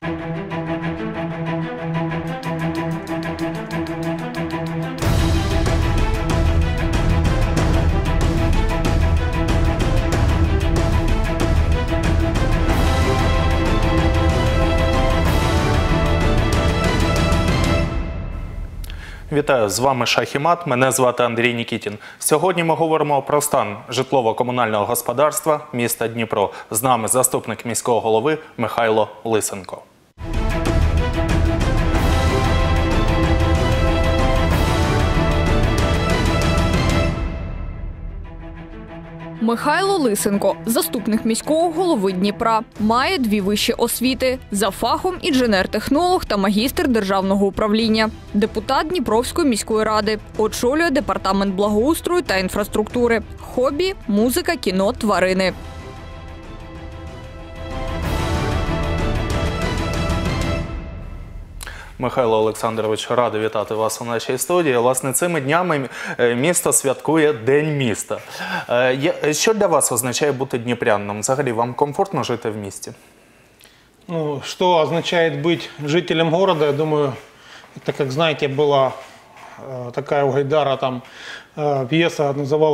Вітаю, з вами Шах і Мат, мене звати Андрій Нікітін. Сьогодні ми говоримо про стан житлово-комунального господарства міста Дніпро. З нами заступник міського голови Михайло Лисенко. Михайло Лисенко – заступник міського голови Дніпра. Має 2 вищі освіти – за фахом інженер-технолог та магістр державного управління. Депутат Дніпровської міської ради. Очолює департамент благоустрою та інфраструктури. Хобі – музика, кіно, тварини. Михайло Олександрович, радий вітати вас у нашій студії. Власне, цими днями місто святкує День міста. Що для вас означає бути дніпрянином? Взагалі, вам комфортно жити в місті? Ну, что означает быть жителем города, я думаю, это, как знаете, была такая у Гайдара там пьеса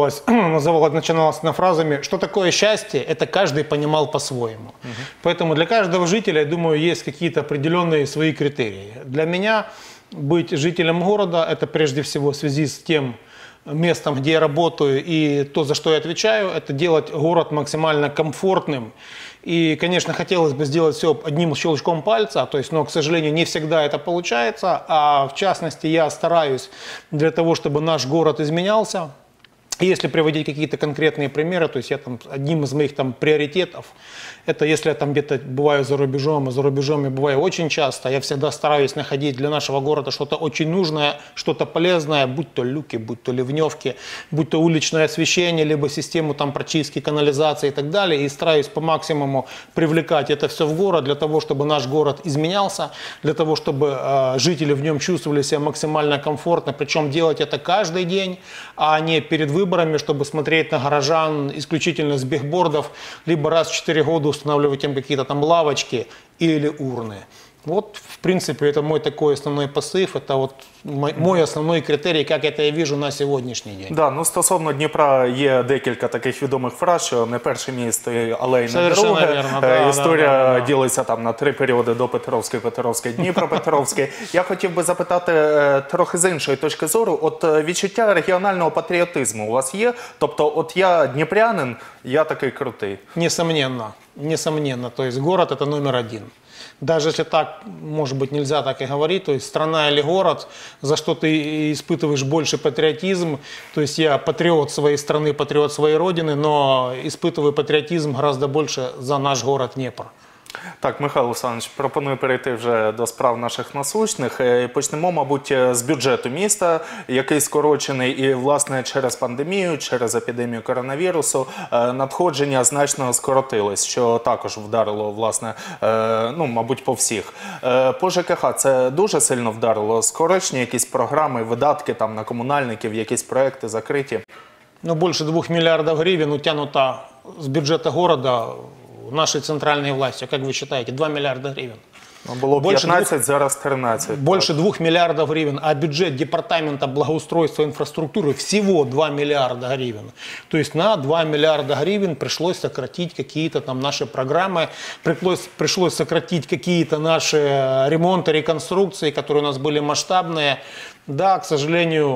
начиналась на фразами «Что такое счастье?» Это каждый понимал по-своему. Поэтому для каждого жителя, я думаю, есть какие-то определенные свои критерии. Для меня быть жителем города – это прежде всего в связи с тем местом, где я работаю, и то, за что я отвечаю, это делать город максимально комфортным. И, конечно, хотелось бы сделать все одним щелчком пальца, но, к сожалению, не всегда это получается. А в частности, я стараюсь для того, чтобы наш город изменялся. Если приводить какие-то конкретные примеры, то есть одним из моих приоритетов, это если я где-то бываю за рубежом, и за рубежом я бываю очень часто, я всегда стараюсь находить для нашего города что-то очень нужное, что-то полезное, будь то люки, будь то ливневки, будь то уличное освещение, либо систему прочистки, канализации и так далее. И стараюсь по максимуму привлекать это все в город для того, чтобы наш город изменялся, для того, чтобы жители в нем чувствовали себя максимально комфортно, причем делать это каждый день, а не перед выборами, чтобы смотреть на горожан исключительно с бигбордов, либо раз в 4 года устанавливать им какие-то лавочки или урны. Вот, в принципе, это мой такой основной посыл, это мой основной критерий, как это я вижу на сьогоднішній день. Да, ну, стосовно Дніпра є декілька таких відомих фраз, що не перше місто, але й не друге. Історія ділиться на 3 періоди: до Петровський, Петровський, Дніпропетровський. Я хотів би запитати трохи з іншої точки зору. От відчуття регіонального патріотизму у вас є? Тобто, от я дніпрянин, я такий крутий. Несомненно, несомненно. То есть город – это номер 1. Даже если так, может быть, нельзя так и говорить, то есть страна или город, за что ты испытываешь больше патриотизм, то есть я патриот своей страны, патриот своей родины, но испытываю патриотизм гораздо больше за наш город Дніпро. Так, Михайло Олександрович, пропоную перейти вже до справ наших насущних. Почнемо, мабуть, з бюджету міста, який скорочений, і, власне, через пандемію, через епідемію коронавірусу надходження значно скоротились, що також вдарило, власне, мабуть, по всіх. По ЖКХ це дуже сильно вдарило? Скорочені якісь програми, видатки на комунальників, якісь проекти закриті? Ну, більше 2 мільярдів гривень утягнуто з бюджету города нашей центральной властью. Как вы считаете, 2 миллиарда гривен? Было 15, зараз 13. Больше 2 миллиардов гривен, а бюджет департамента благоустройства и инфраструктуры всего 2 миллиарда гривен. То есть на 2 миллиарда гривен пришлось сократить какие-то наши программы, пришлось сократить какие-то наши ремонты, реконструкции, которые у нас были масштабные. Да, к сожалению,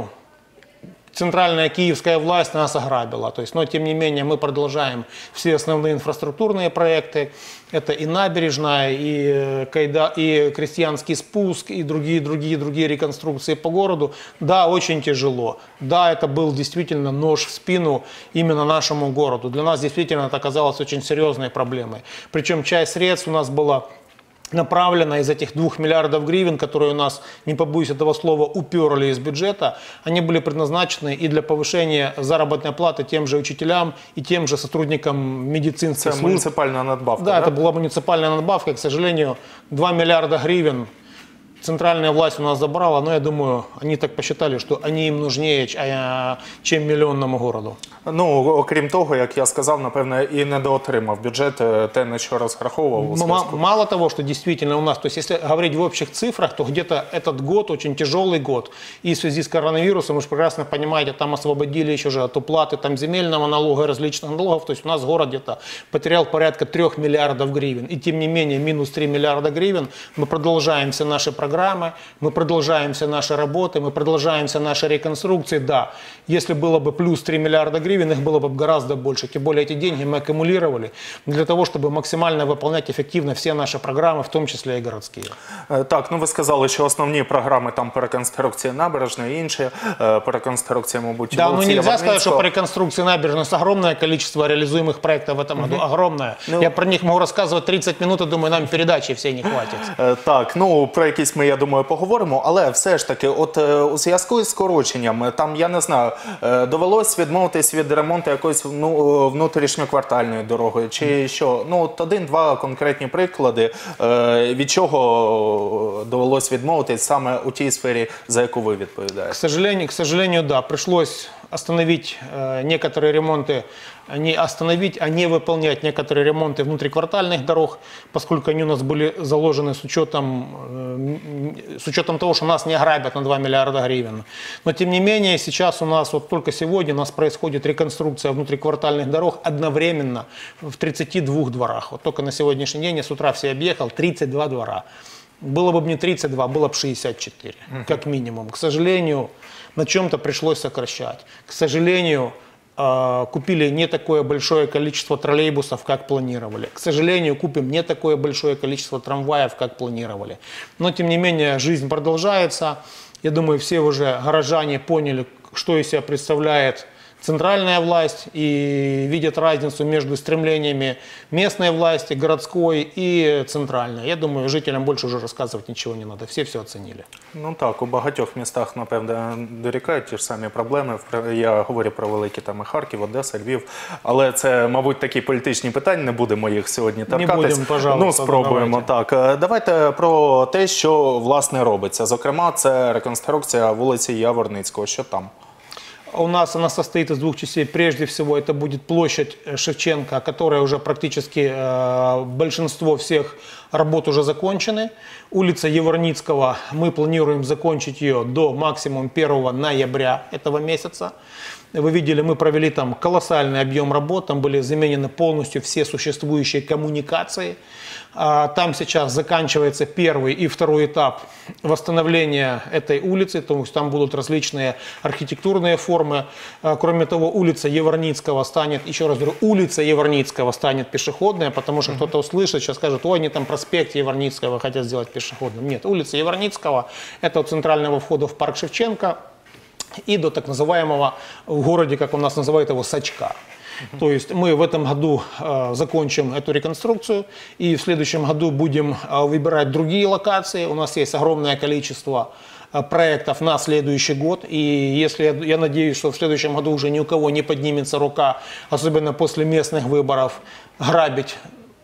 центральная киевская власть нас ограбила. Но тем не менее мы продолжаем все основные инфраструктурные проекты. Это и набережная, и Крестьянский спуск, и другие реконструкции по городу. Да, очень тяжело. Да, это был действительно нож в спину именно нашему городу. Для нас действительно это оказалось очень серьезной проблемой. Причем часть средств у нас была направлено из этих 2 миллиардов гривен, которые у нас, не побоюсь этого слова, уперли из бюджета, они были предназначены и для повышения заработной платы тем же учителям и тем же сотрудникам медицинских служб. Муниципальная надбавка, да? Да, это была муниципальная надбавка. К сожалению, 2 миллиарда гривен центральная власть у нас забрала, но я думаю, они так посчитали, что они им нужнее, чем миллионному городу. Ну, окрім того, як я сказав, напевно, і недоотримав бюджет те, на що розраховував у зв'язку. Мало того, что действительно у нас, то есть если говорить в общих цифрах, то где-то этот год очень тяжелый год. И в связи с коронавирусом, вы же прекрасно понимаете, там освободили еще же от уплаты там, земельного налога и различных налогов. То есть у нас город где-то потерял порядка 3 миллиардов гривен. И тем не менее, минус 3 миллиарда гривен, мы продолжаем все наши программы, мы продолжаем все наши работы, мы продолжаем все наши реконструкции. Да, если было бы плюс 3 миллиарда гривен, их было бы гораздо больше. Тем более эти деньги мы аккумулировали для того, чтобы максимально выполнять эффективно все наши программы, в том числе и городские. Так, ну ви сказали, що основні програми там по реконструкції набережної, інші по реконструкції, мабуть, Да, но вулиці нельзя сказать, что Яворницького. по реконструкции набережной огромное количество реализуемых проектов в этом году. Огромное. Я про них могу рассказывать 30 минут, и думаю, нам передачи всей не хватит. Так, ну про якісь ми, я думаю, поговоримо, але все ж таки, от у зв'язку із скороченням, там, я не знаю, довелось відмовитись від ремонту якоїсь внутрішньоквартальної дороги, чи що? Ну, от один-два конкретні приклади, від чого довелось відмовитись саме у тій сфері, за яку ви відповідаєте. К сожалению, да, пришлось остановить некоторые ремонты, не остановить, а не выполнять некоторые ремонты внутриквартальных дорог, поскольку они у нас были заложены с учетом того, что нас не ограбят на 2 миллиарда гривен. Но тем не менее, сейчас у нас, вот только сегодня у нас происходит реконструкция внутриквартальных дорог одновременно в 32 дворах. Вот только на сегодняшний день я с утра все объехал, 32 двора. Было бы не 32, было бы 64, как минимум. К сожалению, на чем-то пришлось сокращать. К сожалению, купили не такое большое количество троллейбусов, как планировали. К сожалению, купим не такое большое количество трамваев, как планировали. Но, тем не менее, жизнь продолжается. Я думаю, все уже горожане поняли, что из себя представляет центральная власть и видят разницу между стремлениями местной власти, городской и центральной. Я думаю, жителям больше уже рассказывать ничего не надо. Все оценили. Ну так, у багатьох містах, напевно, дорікають ті ж самі проблеми. Я говорю про великі там і Харків, Одеса, Львів. Але це, мабуть, такі політичні питання, не будемо їх сьогодні торкатись. Не будемо, пожалуйста. Ну, спробуємо, так. Давайте про те, що, власне, робиться. Зокрема, це реконструкція вулиці Яворницького. Що там? У нас она состоит из двух частей. Прежде всего, это будет площадь Шевченко, которая уже практически большинство всех работ уже закончены. Улица Яворницкого, мы планируем закончить ее до максимум 1 ноября этого месяца. Вы видели, мы провели там колоссальный объем работ, там были заменены полностью все существующие коммуникации. Там сейчас заканчивается первый и второй этап восстановления этой улицы, то есть там будут различные архитектурные формы. Кроме того, улица Яворницкого станет, еще раз говорю, улица Яворницкого станет пешеходная, потому что кто-то услышит, сейчас скажет, ой, они там проспект Яворницкого хотят сделать пешеходным. Нет, улица Яворницкого – это от центрального входа в парк Шевченко и до так называемого в городе, как у нас называют его, Сачка. То есть мы в этом году закончим эту реконструкцию и в следующем году будем выбирать другие локации. У нас есть огромное количество проектов на следующий год. И если я надеюсь, что в следующем году уже ни у кого не поднимется рука, особенно после местных выборов, грабить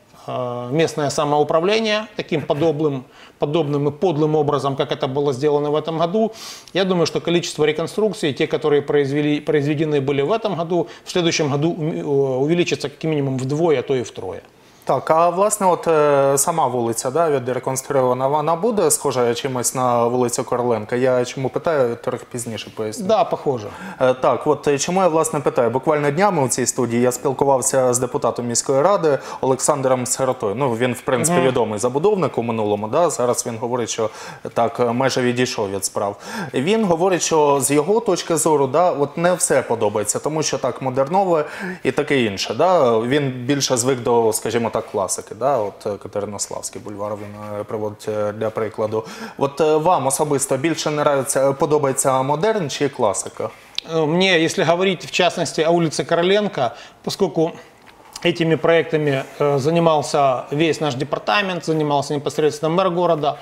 местное самоуправление таким подобным и подлым образом, как это было сделано в этом году. Я думаю, что количество реконструкций, те, которые произведены были в этом году, в следующем году увеличится как минимум вдвое, а то и втрое. Так, а власне, от сама вулиця, да, відреконструйована, вона буде схожа чимось на вулицю Короленка? Я чому питаю, трохи пізніше поясню. Да, похоже. Так, от чому я, власне, питаю? Буквально днями у цій студії я спілкувався з депутатом міської ради Олександром Сиротою. Ну, він, в принципі, відомий забудовник у минулому, да? Зараз він говорить, що так, майже відійшов від справ. Він говорить, що з його точки зору, да, от не все подобається, тому що так модернове і таке інше. Да? Він більше звик до, скажімо так, класики, да? От Катеринославський бульвар він приводить для прикладу. От вам особисто більше подобається модерн чи класика? Мне, если говорить в частности о улице Короленко, поскольку этими проектами занимался весь наш департамент, занимался непосредственно мэр города,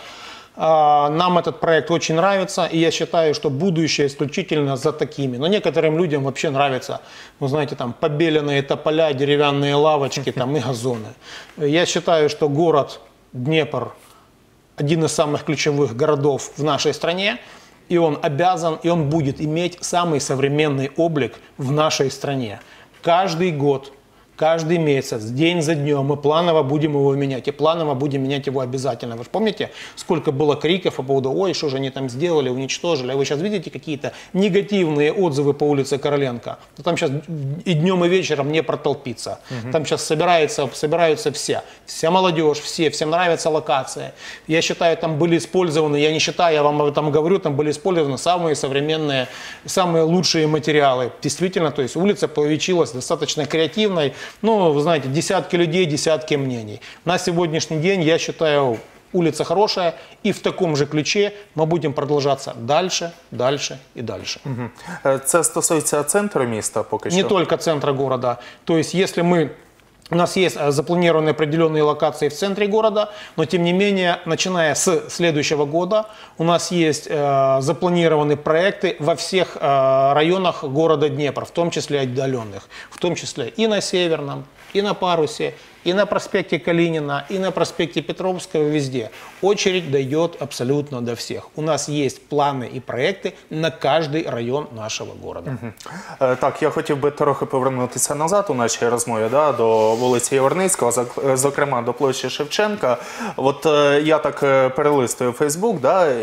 нам этот проект очень нравится, и я считаю, что будущее исключительно за такими. Но некоторым людям вообще нравятся, вы знаете, там побеленные тополя, деревянные лавочки там, и газоны. Я считаю, что город Днепр один из самых ключевых городов в нашей стране, и он обязан, и он будет иметь самый современный облик в нашей стране. Каждый год, каждый месяц, день за днем мы планово будем его менять. И планово будем менять его обязательно. Вы же помните, сколько было криков по поводу, ой, что же они там сделали, уничтожили. А вы сейчас видите какие-то негативные отзывы по улице Короленко? Ну, там сейчас и днем, и вечером не протолпиться. Там сейчас собираются все. Вся молодежь, всем нравится локация. Я считаю, там были использованы, я не считаю, я вам об этом говорю, там были использованы самые современные, самые лучшие материалы. Действительно, то есть улица получилась достаточно креативной. Ну, вы знаете, десятки людей, десятки мнений. На сегодняшний день, я считаю, улица хорошая, и в таком же ключе мы будем продолжаться дальше, дальше и дальше. Це стосується центру міста поки що? Не только центра города. То есть, если у нас есть запланированные определенные локации в центре города, но тем не менее, начиная с следующего года, у нас есть запланированы проекты во всех районах города Днепр, в том числе отдаленных, в том числе и на Северном, и на Парусе, и на проспекте Калинина, и на проспекте Петровского, везде. Очередь дойдет абсолютно до всех. У нас есть планы и проекты на каждый район нашего города. Так, я хотів би трохи повернутися назад у нашій розмові, до вулиці Яворницького, зокрема до площі Шевченка. От я так перелистую Фейсбук,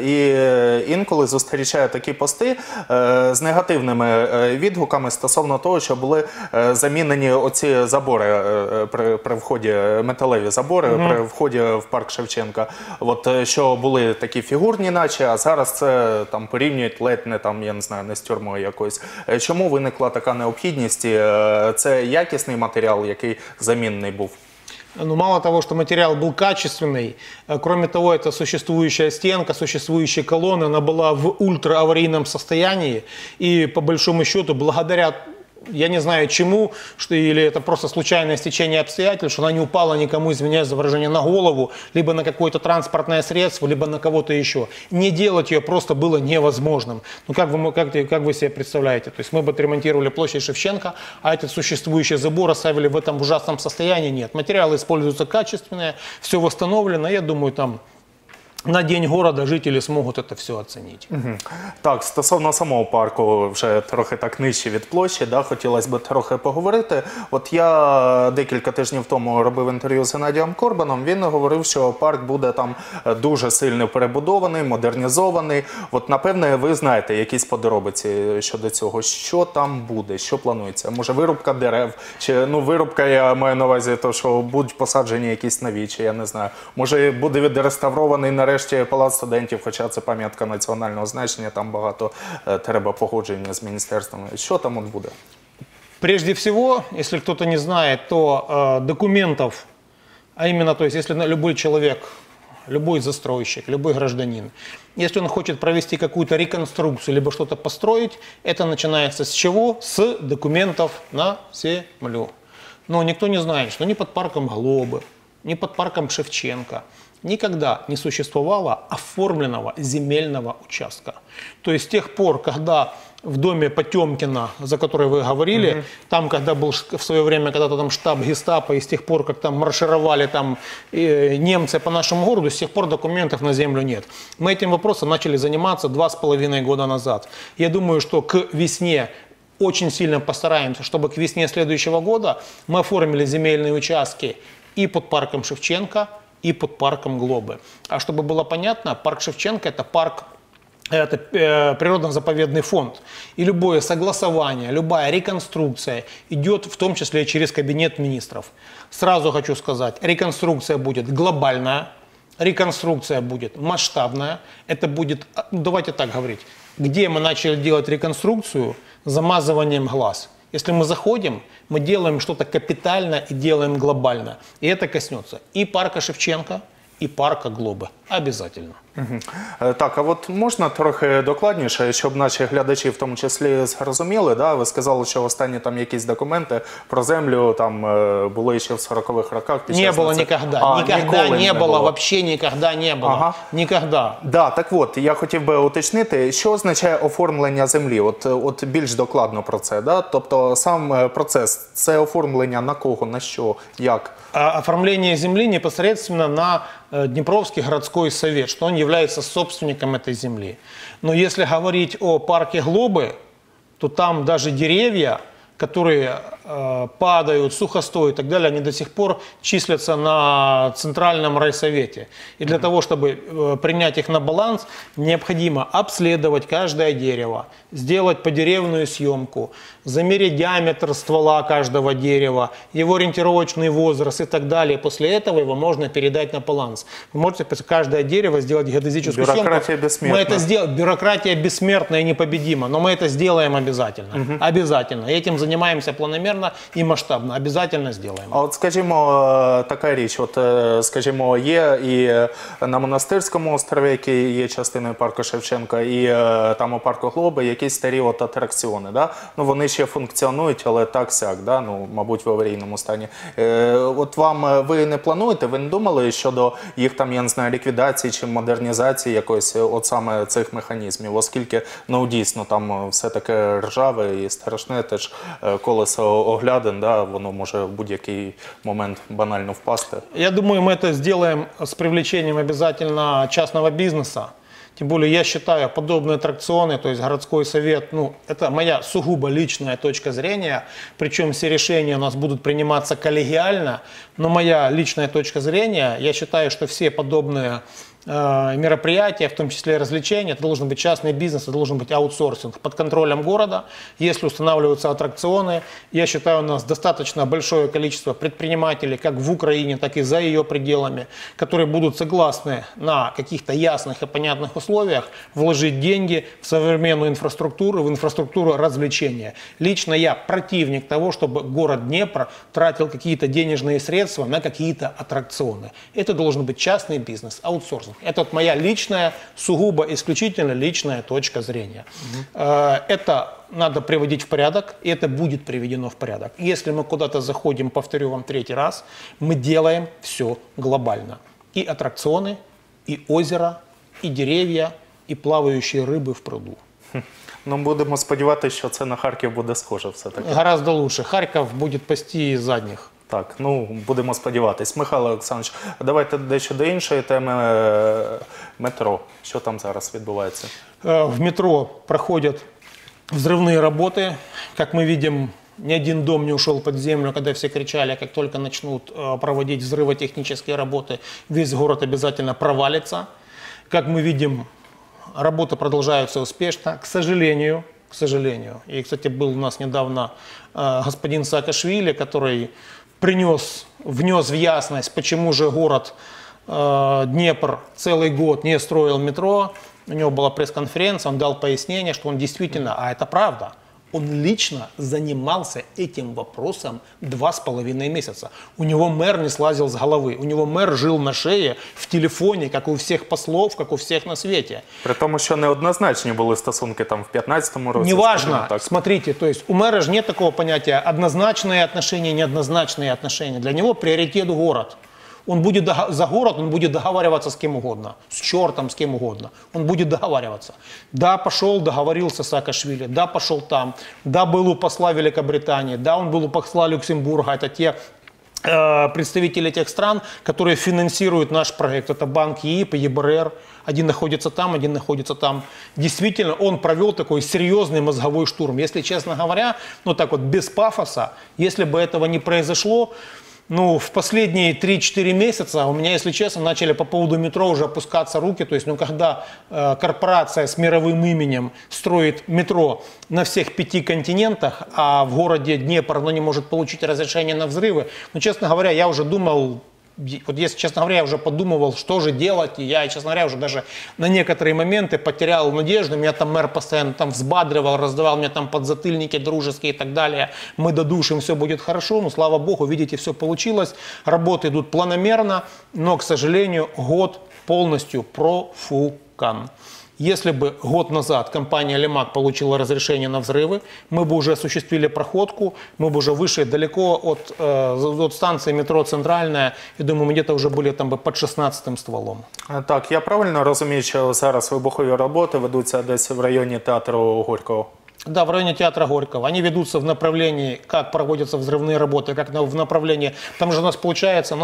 і інколи зустрічаю такі пости з негативними відгуками стосовно того, що були замінені оці забори при вході, металеві забори при вході в парк Шевченка. От що були такі фігурні наче, а зараз це там порівнюють ледь не там, я не знаю, не з тюрмою якоюсь. Чому виникла така необхідність? Це якісний матеріал, який замінний був? Ну, мало того, что материал был качественный, кроме того, это существующая стенка, существующая колонна, она была в ультрааварийном состоянии, и по большому счету, благодаря, я не знаю чему, или это просто случайное стечение обстоятельств, что она не упала никому, извиняюсь за выражение, на голову, либо на какое-то транспортное средство, либо на кого-то еще. Не делать ее просто было невозможным. Ну как вы себе представляете? То есть мы бы отремонтировали площадь Шевченко, а этот существующий забор оставили в этом ужасном состоянии? Нет. Материалы используются качественные, все восстановлено. Я думаю, там на День города жителі зможуть це все оцінити. Так, стосовно самого парку, вже трохи так нижче від площі, хотілося б трохи поговорити. От я декілька тижнів тому робив інтерв'ю з Геннадієм Корбаном, він говорив, що парк буде там дуже сильно перебудований, модернізований. От, напевне, ви знаєте якісь подробиці щодо цього. Що там буде, що планується? Може, вирубка дерев, чи, вирубка, я маю на увазі, то, що будуть посаджені якісь нові, чи я не знаю. Може, буде відреставрований нарешті Палац студентів, хоча це пам'ятка національного значення, там багато треба погодження з міністерством. Що там буде? Прежде всего, если кто-то не знает, то документов, а именно, то есть, если любой человек, любой застройщик, любой гражданин, если он хочет провести какую-то реконструкцию, либо что-то построить, это начинается с чего? С документов на землю. Но никто не знает, что ни под парком Глобы, ни под парком Шевченко никогда не существовало оформленного земельного участка. То есть с тех пор, когда в доме Потемкина, за который вы говорили, там, когда был в свое время когда-то там штаб гестапо, и с тех пор, как там маршировали там немцы по нашему городу, с тех пор документов на землю нет. Мы этим вопросом начали заниматься 2,5 года назад. Я думаю, что к весне очень сильно постараемся, чтобы к весне следующего года мы оформили земельные участки и под парком Шевченко, и под парком Глобы. А чтобы было понятно, парк Шевченко – это природно-заповедный фонд. И любое согласование, любая реконструкция идет в том числе и через кабинет министров. Сразу хочу сказать, реконструкция будет глобальная, реконструкция будет масштабная. Это будет, давайте так говорить, где мы начали делать реконструкцию замазыванием глаз. Если мы заходим, мы делаем что-то капитально и делаем глобально. И это коснется и парка Шевченко, и парка Глобы. Обязательно. Так, а от можна трохи докладніше, щоб наші глядачі в тому числі зрозуміли, да? Ви сказали, що останні там якісь документи про землю там були ще в 40-х роках. Не было никогда. Никогда не было, вообще никогда не было. Ага. Никогда. Да, так от, я хотів би уточнити, що означає оформлення землі? От більш докладно про це, да? Тобто сам процес, це оформлення на кого, на що, як? Оформление земли непосредственно на Днепровский городской совет, что он является собственником этой земли. Но если говорить о парке Глобы, то там даже деревья, которые падают, сухостой и так далее, они до сих пор числятся на Центральном райсовете. И для того, чтобы принять их на баланс, необходимо обследовать каждое дерево, сделать подеревную съемку, замерить диаметр ствола каждого дерева, его ориентировочный возраст и так далее. После этого его можно передать на баланс. Вы можете каждое дерево сделать геодезическую съемку. Бюрократия бессмертна. Мы это сделаем. Бюрократия бессмертная и непобедима, но мы это сделаем обязательно. Обязательно. Этим занимаемся планомерно і масштабно. Обязательно сделаем. А от, скажімо, така річ, от, скажімо, є і на Монастирському острові, який є частиною парку Шевченка, і там у парку Глоби якісь старі от атракціони, да? Ну, вони ще функціонують, але так-сяк, да? Ну, мабуть, в аварійному стані. От вам, ви не плануєте, ви не думали щодо їх там, я не знаю, ліквідації чи модернізації якоїсь от саме цих механізмів, оскільки, ну, дійсно, там все таке ржаве і страшне, теж колесо оглядин, да, воно може в будь-який момент банально впасти. Я думаю, мы это сделаем с привлечением обязательно частного бизнеса. Тем более я считаю подобные аттракционы, то есть городской совет, ну, это моя сугубо личная точка зрения, причем все решения у нас будут приниматься коллегиально, но моя личная точка зрения, я считаю, что все подобные мероприятия, в том числе и развлечения, это должен быть частный бизнес, это должен быть аутсорсинг под контролем города. Если устанавливаются аттракционы, я считаю, у нас достаточно большое количество предпринимателей, как в Украине, так и за ее пределами, которые будут согласны на каких-то ясных и понятных условиях вложить деньги в современную инфраструктуру, в инфраструктуру развлечения. Лично я противник того, чтобы город Днепр тратил какие-то денежные средства на какие-то аттракционы. Это должен быть частный бизнес, аутсорсинг. Это вот моя личная, сугубо исключительно личная точка зрения. Это надо приводить в порядок, и это будет приведено в порядок. Если мы куда-то заходим, повторю вам третий раз, мы делаем все глобально. И аттракционы, и озеро, и деревья, и плавающие рыбы в пруду. Ну, будемо сподіватися, що це на Харків буде схоже все-таки. Гораздо лучше. Харьков будет пасти задних. Так, ну, будемо сподіватись. Михайло Олександрович, давайте дещо до іншої теми. Метро. Що там зараз відбувається? В метро проходят взрывные работы. Как мы видим, ни один дом не ушел под землю, когда все кричали, как только начнут проводить взрывотехнические работы, весь город обязательно провалится. Как мы видим, работы продолжаются успешно. К сожалению, и, кстати, был у нас недавно господин Саакашвили, который внес в ясность, почему же город Днепр целый год не строил метро. У него была пресс-конференция, он дал пояснение, что он действительно, а это правда, он лично занимался этим вопросом 2,5 месяца. У него мэр не слазил с головы. У него мэр жил на шее, в телефоне, как у всех послов, как у всех на свете. При тому, що неоднозначні були стосунки там в 15-му році. Неважно, смотрите, то есть у мэра же нет такого понятия однозначные отношения, неоднозначные отношения. Для него приоритет город. Он будет за город, он будет договариваться с кем угодно, с чертом, с кем угодно. Он будет договариваться. Да, пошел, договорился с Саакашвили, да, пошел там, да, был у посла Великобритании, да, он был у посла Люксембурга. Это те представители тех стран, которые финансируют наш проект. Это банк ЕИП и ЕБРР. Один находится там, один находится там. Действительно, он провел такой серьезный мозговой штурм. Если честно говоря, ну так вот, без пафоса, если бы этого не произошло, ну, в последние 3-4 месяца у меня, если честно, начали по поводу метро уже опускаться руки. То есть, ну, когда корпорация с мировым именем строит метро на всех 5 континентах, а в городе Днепр, оно не может получить разрешение на взрывы, ну, честно говоря, я уже думал, вот если, честно говоря, я уже подумывал, что же делать, и я, честно говоря, уже даже на некоторые моменты потерял надежду, меня там мэр постоянно там взбадривал, раздавал мне там подзатыльники дружеские и так далее, мы додушим, все будет хорошо, ну, слава богу, видите, все получилось, работы идут планомерно, но, к сожалению, год полностью профукан. Если бы год назад компания «Лимак» получила разрешение на взрывы, мы бы уже осуществили проходку, мы бы уже вышли далеко от станции метро «Центральная», и думаю, мы где-то уже были там бы под 16-м стволом. Так, я правильно розумію, що зараз вибухові роботи ведуться десь в районі театру Горького? Да, в районе театра Горького. Они ведутся в направлении, как проводятся взрывные работы, как в направлении. Там же у нас получается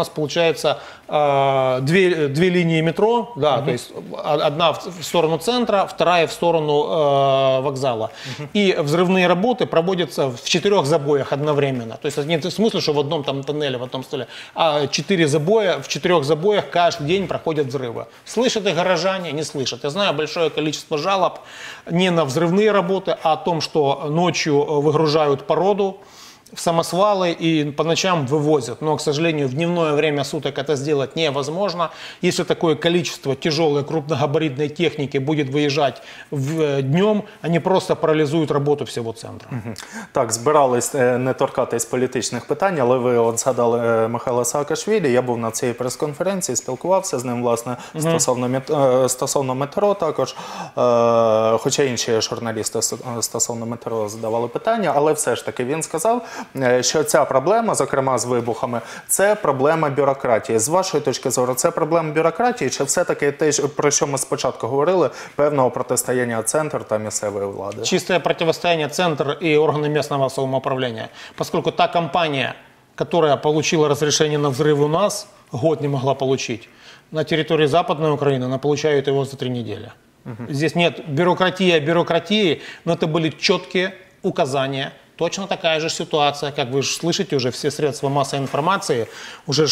две линии метро, да, то есть одна в сторону центра, вторая в сторону вокзала. И взрывные работы проводятся в 4 забоях одновременно. То есть не в смысле, что в одном там тоннеле, в одном столе, а 4 забоя, в 4 забоях каждый день проходят взрывы. Слышат их горожане? Не слышат. Я знаю большое количество жалоб не на взрывные работы, а о том, что ночью выгружают породу в самосвалы и по ночам вывозят. Но, к сожалению, в дневное время суток это сделать невозможно. Если такое количество тяжелой крупногабаритной техники будет выезжать днем, они просто парализують роботу всього центру. Так, збирались не торкатись політичних питань, але ви от згадали Михайла Саакашвілі. Я був на цій прес-конференції, спілкувався з ним, власне, стосовно метро також. Хоча інші журналісти стосовно метро задавали питання, але все ж таки він сказав, що ця проблема, зокрема з вибухами, це проблема бюрократії. З вашої точки зору, це проблема бюрократії, чи все-таки те, про що ми спочатку говорили, певного протистояння центру та місцевої влади? Чистое противостояние центра и органы местного самоуправления. Поскольку та компания, которая получила разрешение на взрыв у нас, год не могла получить, на территории Западной Украины она получает его за 3 недели. Здесь нет бюрократии, но это были четкие указания. Точно такая же ситуация, как вы же слышите, уже все средства массовой информации уже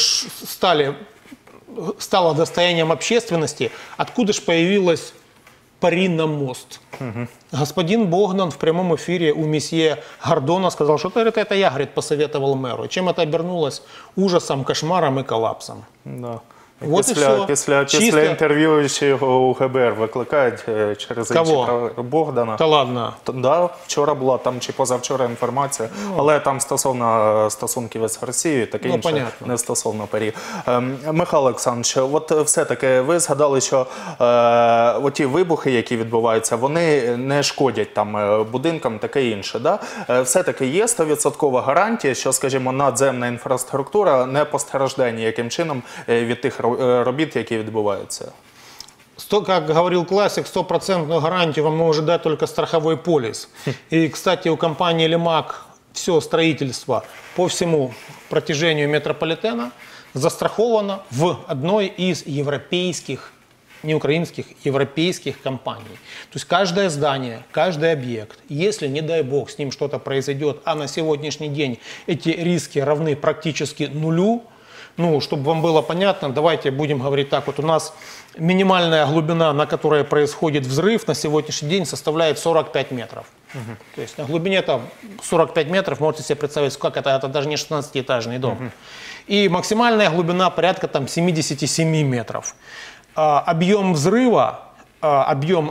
стало достоянием общественности, откуда же появилась пари на мост. Господин Богдан в прямом эфире у месье Гордона сказал, что это я, говорит, посоветовал мэру. Чем это обернулось? Ужасом, кошмаром и коллапсом. Да. Вот після інтерв'ю ще його у ГБР викликають через Богдана. Та ладно. Да, вчора була там чи позавчора інформація, але там стосовно стосунків з Росією, таке інше, понятно. не стосовно парі. Михайло Олександрович, от все-таки ви згадали, що ті вибухи, які відбуваються, вони не шкодять там будинкам, таке інше. Да? Все-таки є 100% гарантія, що, скажімо, надземна інфраструктура не постраждає ніяким чином від тих робіт, які відбуваються? Как говорил классик, 100% гарантию вам может дать только страховой полис. И, кстати, у компании «Лимак» все строительство по всему протяжению метрополитена застраховано в одной из европейских, не украинских, европейских компаний. То есть каждое здание, каждый объект, если, не дай бог, с ним что-то произойдет, а на сегодняшний день эти риски равны практически нулю, ну, чтобы вам было понятно, давайте будем говорить так. Вот у нас минимальная глубина, на которой происходит взрыв, на сегодняшний день составляет 45 метров. То есть на глубине там 45 метров, можете себе представить, как это даже не 16-этажный дом. И максимальная глубина порядка там 77 метров. Объем взрыва, объем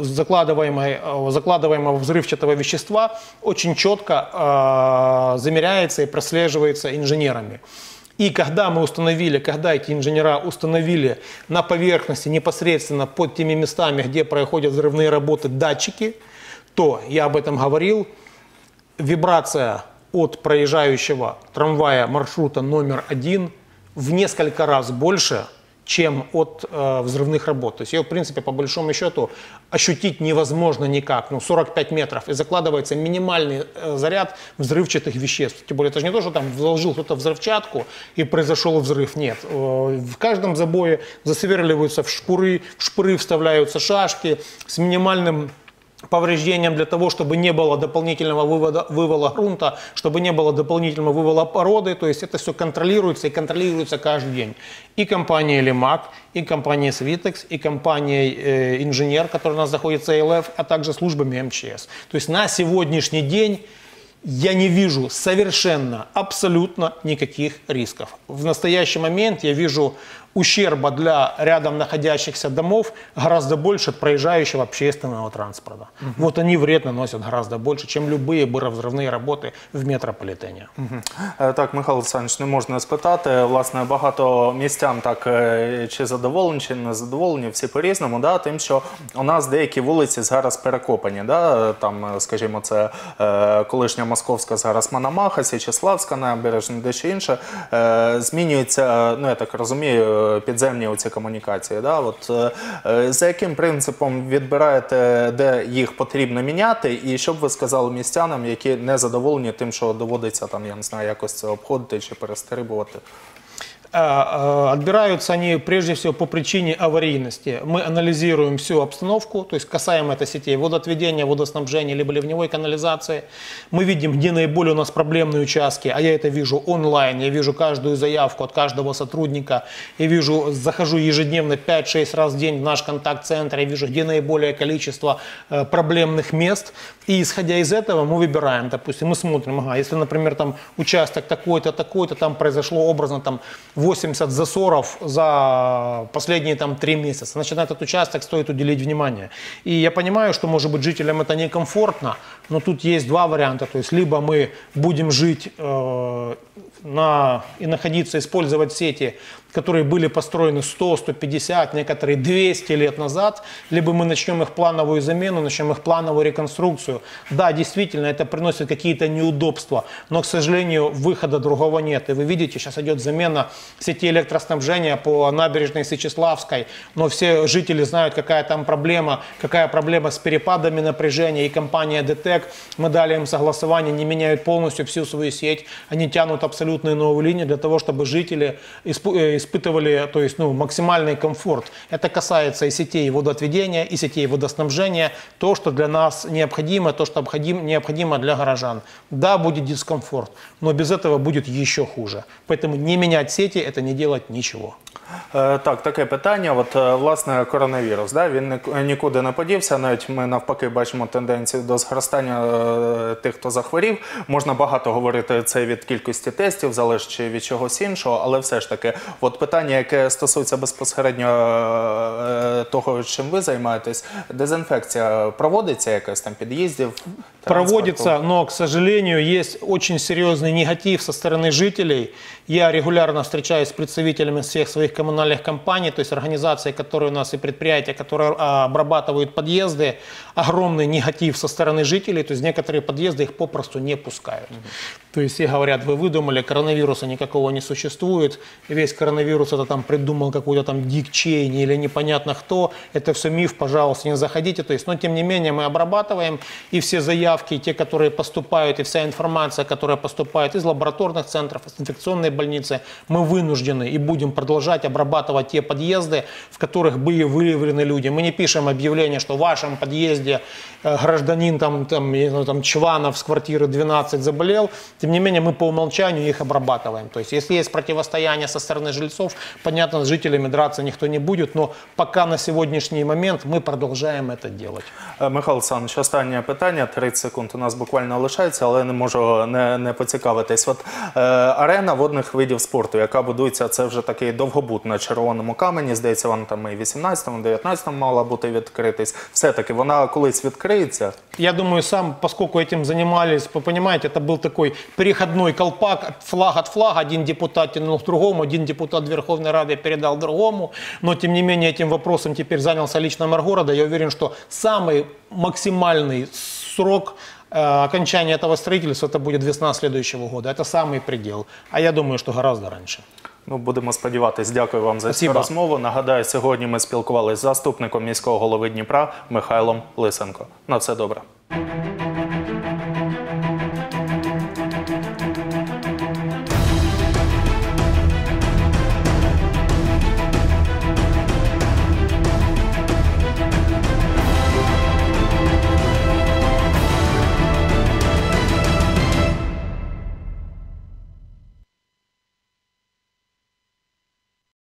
закладываемого взрывчатого вещества очень четко замеряется и прослеживается инженерами. И когда эти инженера установили на поверхности непосредственно под теми местами, где проходят взрывные работы, датчики, то, я об этом говорил, вибрация от проезжающего трамвая маршрута номер 1 в несколько раз больше, чем от взрывных работ. То есть ее, в принципе, по большому счету, ощутить невозможно никак. 45 метров. И закладывается минимальный заряд взрывчатых веществ. Тем более, это же не то, что там вложил кто-то взрывчатку и произошел взрыв. Нет. В каждом забое засверливаются в шпуры вставляются шашки с минимальным повреждением для того, чтобы не было дополнительного вывала грунта, чтобы не было дополнительного вывала породы. То есть это все контролируется и контролируется каждый день. И компания «Лимак», и компания «Свитекс», и компания «Инженер», которая у нас находится, АЛФ, а также службами МЧС. То есть на сегодняшний день я не вижу совершенно, абсолютно никаких рисков. В настоящий момент я вижу ущерба для рядом находящихся домов гораздо больше от проезжающего общественного транспорта. Вот они вред наносят гораздо больше, чем любые буровзрывные работы в метрополітені. Так, Михайло Олександрович, не можна спитати. Власне, багато містян так чи задоволені, чи не задоволені, всі по-різному, да, тим, що у нас деякі вулиці зараз перекопані. Да, там, скажімо, це колишня Московська, зараз Мономаха, Січеславська набережна, дещо інше. Змінюється, ну я так розумію, підземні оці комунікації. Да? От, за яким принципом відбираєте, де їх потрібно міняти, і що б ви сказали містянам, які не задоволені тим, що доводиться там, я не знаю, якось це обходити чи перестрибувати? Отбираются они прежде всего по причине аварийности. Мы анализируем всю обстановку, то есть касаемо это сетей водоотведения, водоснабжения, либо ливневой канализации. Мы видим, где наиболее у нас проблемные участки, а я это вижу онлайн, я вижу каждую заявку от каждого сотрудника, я вижу, захожу ежедневно 5-6 раз в день в наш контакт-центр, я вижу, где наиболее количество проблемных мест. И исходя из этого мы выбираем, допустим, мы смотрим, ага, если, например, там участок такой-то, такой-то, там произошло образно там 80 засоров за последние там 3 месяца. Значит, на этот участок стоит уделить внимание. И я понимаю, что, может быть, жителям это некомфортно, но тут есть два варианта. То есть, либо мы будем жить и находиться, использовать сети, которые были построены 100, 150, некоторые 200 лет назад, либо мы начнем их плановую замену, начнем их плановую реконструкцию. Да, действительно, это приносит какие-то неудобства, но, к сожалению, выхода другого нет. И вы видите, сейчас идет замена сети электроснабжения по набережной Сечеславской, но все жители знают, какая там проблема, какая проблема с перепадами напряжения, и компания ДТЭК, мы дали им согласование, не меняют полностью всю свою сеть, они тянут абсолютно новую линию для того, чтобы жители испытывали, то есть, максимальный комфорт. Это касается и сетей водоотведения, и сетей водоснабжения, то, что для нас необходимо, то, что необходимо для горожан. Да, будет дискомфорт, но без этого будет еще хуже. Поэтому не менять сети – это не делать ничего. Так, таке питання. От, власне, коронавірус, да? Він нікуди не подівся, навіть ми навпаки бачимо тенденцію до зростання тих, хто захворів. Можна багато говорити це від кількості тестів, залежить від чогось іншого, але все ж таки, от питання, яке стосується безпосередньо того, чим ви займаєтесь, дезінфекція проводиться якась там під'їздів? Проводится, но, к сожалению, есть очень серьезный негатив со стороны жителей. Я регулярно встречаюсь с представителями всех своих коммунальных компаний, то есть организаций, которые у нас и предприятия, которые обрабатывают подъезды. Огромный негатив со стороны жителей, то есть некоторые подъезды их попросту не пускают. То есть все говорят, вы выдумали, коронавируса никакого не существует, весь коронавирус это там придумал какой-то там Дик Чейни или непонятно кто, это все миф, пожалуйста, не заходите. То есть, но тем не менее мы обрабатываем, и все заявки, те, которые поступают, и вся информация, которая поступает из лабораторных центров, из инфекционной больницы, мы вынуждены и будем продолжать обрабатывать те подъезды, в которых были выявлены люди. Мы не пишем объявление, что в вашем подъезде гражданин там Чванов с квартиры 12 заболел. Тем не менее, мы по умолчанию их обрабатываем. То есть, если есть противостояние со стороны жильцов, понятно, с жителями драться никто не будет, но пока на сегодняшний момент мы продолжаем это делать. Михайло Олександрович, останнє питання, 30 секунд у нас буквально лишається, але не можу не поцікавитись. От арена водних видів спорту, яка будується, це вже такий довгобут на Червоному камені, здається, вона там і в 18-му, 19-му мала бути відкритись. Все-таки вона колись відкриється? Я думаю, сам, поскольку этим занимались, вы понимаете, это был такой переходной колпак, флаг от флага, один депутат тянул к другому, один депутат Верховной Рады передал другому, но тем не менее этим вопросом теперь занялся лично мэр города. Я уверен, что самый максимальный срок окончания этого строительства это будет весна следующего года. Это самый предел. А я думаю, что гораздо раньше. Ну, будемо сподіватись. Дякую вам за цю розмову. Нагадаю, сьогодні ми спілкувалися з заступником міського голови Дніпра Михайлом Лисенко. На все добре.